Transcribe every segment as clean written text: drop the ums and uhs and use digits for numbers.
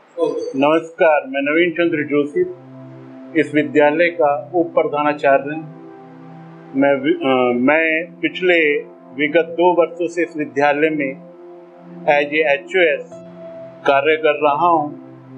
नमस्कार, मैं नवीन चंद्र जोशी, इस विद्यालय का उप प्रधानाचार्य। मैं पिछले विगत 2 वर्षों से इस विद्यालय में एज ए HOS कार्य कर रहा हूँ।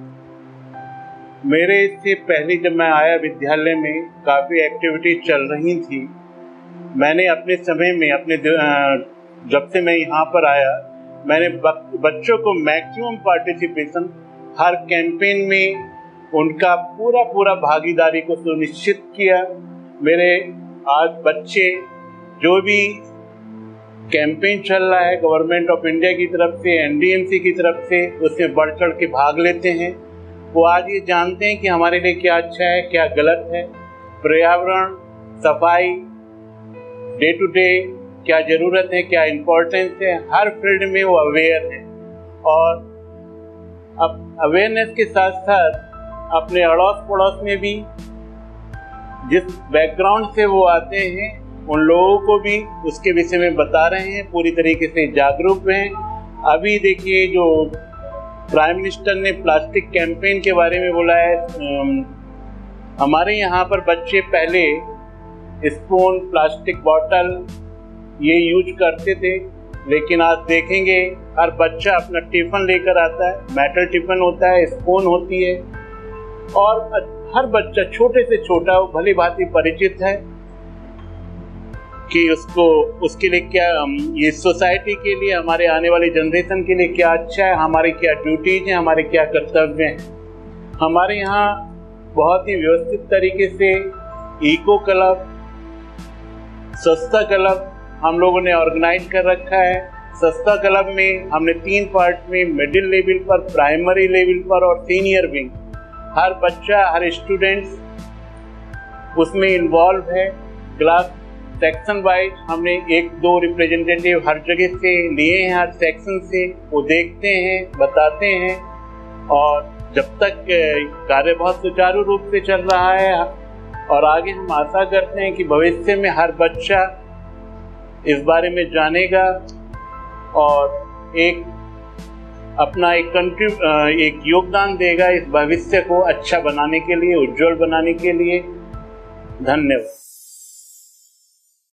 मेरे से पहले जब मैं आया विद्यालय में काफ़ी एक्टिविटी चल रही थी। मैंने अपने समय में जब से मैं यहाँ पर आया, मैंने बच्चों को मैक्सिमम पार्टिसिपेशन हर कैंपेन में उनका पूरा भागीदारी को सुनिश्चित किया। मेरे आज बच्चे जो भी कैंपेन चल रहा है गवर्नमेंट ऑफ इंडिया की तरफ से, NDMC की तरफ से, उसमें बढ़ चढ़ के भाग लेते हैं। वो आज ये जानते हैं कि हमारे लिए क्या अच्छा है, क्या गलत है, पर्यावरण, सफाई, डे टू डे क्या ज़रूरत है, क्या इम्पोर्टेंस है, हर फील्ड में वो अवेयर है। और अब अवेयरनेस के साथ साथ अपने अड़ोस पड़ोस में भी जिस बैकग्राउंड से वो आते हैं उन लोगों को भी उसके विषय में बता रहे हैं, पूरी तरीके से जागरूक हैं। अभी देखिए, जो प्राइम मिनिस्टर ने प्लास्टिक कैंपेन के बारे में बोला है, हमारे यहाँ पर बच्चे पहले स्पून, प्लास्टिक बॉटल ये यूज करते थे, लेकिन आज देखेंगे हर बच्चा अपना टिफ़िन लेकर आता है। मेटल टिफ़िन होता है, स्पून होती है, और हर बच्चा छोटे से छोटा भली भांति परिचित है कि उसके लिए क्या, ये सोसाइटी के लिए, हमारे आने वाली जनरेशन के लिए क्या अच्छा है, हमारी क्या ड्यूटीज हैं, हमारे क्या कर्तव्य हैं। हमारे यहाँ बहुत ही व्यवस्थित तरीके से इको क्लब, स्वच्छता क्लब हम लोगों ने ऑर्गेनाइज कर रखा है। स्वच्छता क्लब में हमने 3 पार्ट में, मिडिल लेवल पर, प्राइमरी लेवल पर और सीनियर विंग, हर बच्चा, हर स्टूडेंट्स उसमें इन्वॉल्व है। क्लास सेक्शन वाइज हमने 1-2 रिप्रेजेंटेटिव हर जगह से लिए हैं, हर सेक्शन से। वो देखते हैं, बताते हैं, और जब तक कार्य बहुत सुचारू रूप से चल रहा है, और आगे हम आशा करते हैं कि भविष्य में हर बच्चा इस बारे में जानेगा और अपना एक योगदान देगा इस भविष्य को अच्छा बनाने के लिए, उज्जवल बनाने के लिए। धन्यवाद।